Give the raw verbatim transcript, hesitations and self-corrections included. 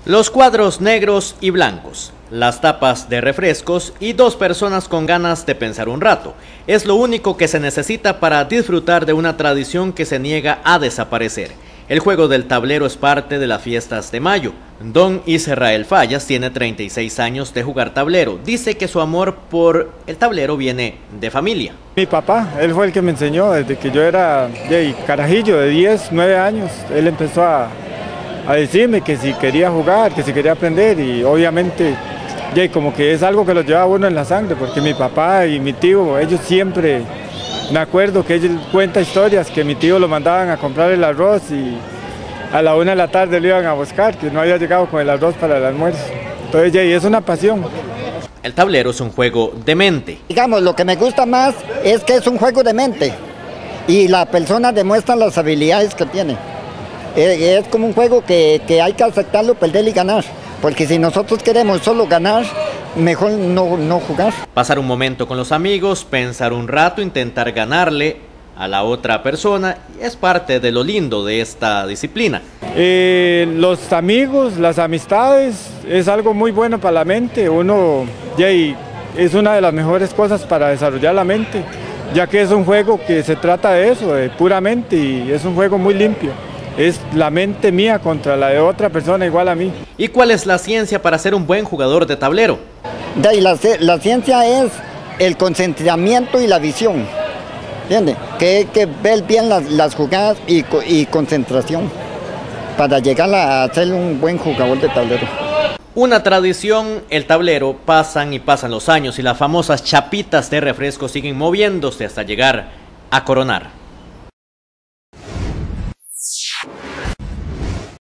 Los cuadros negros y blancos, las tapas de refrescos y dos personas con ganas de pensar un rato. Es lo único que se necesita para disfrutar de una tradición que se niega a desaparecer. El juego del tablero es parte de las fiestas de mayo. Don Israel Fallas tiene treinta y seis años de jugar tablero. Dice que su amor por el tablero viene de familia. Mi papá, él fue el que me enseñó desde que yo era de carajillo, de diez, nueve años. Él empezó a, a decirme que si quería jugar, que si quería aprender y obviamente y como que es algo que lo lleva a uno en la sangre, porque mi papá y mi tío, ellos siempre, me acuerdo que ellos cuentan historias que mi tío lo mandaban a comprar el arroz y a la una de la tarde lo iban a buscar, que no había llegado con el arroz para el almuerzo. Entonces y es una pasión. El tablero es un juego de mente. Digamos, lo que me gusta más es que es un juego de mente y la persona demuestra las habilidades que tiene. Es como un juego que, que hay que aceptarlo, perder y ganar. Porque si nosotros queremos solo ganar, mejor no, no jugar. Pasar un momento con los amigos, pensar un rato, intentar ganarle a la otra persona, es parte de lo lindo de esta disciplina. Eh, los amigos, las amistades, es algo muy bueno para la mente. Uno, Jay, es una de las mejores cosas para desarrollar la mente, ya que es un juego que se trata de eso, de puramente, y es un juego muy limpio. Es la mente mía contra la de otra persona igual a mí. ¿Y cuál es la ciencia para ser un buen jugador de tablero? De la, la ciencia es el concentramiento y la visión, ¿entiendes? Que hay que ver bien las, las jugadas y, y concentración para llegar a ser un buen jugador de tablero. Una tradición, el tablero, pasan y pasan los años y las famosas chapitas de refresco siguen moviéndose hasta llegar a coronar.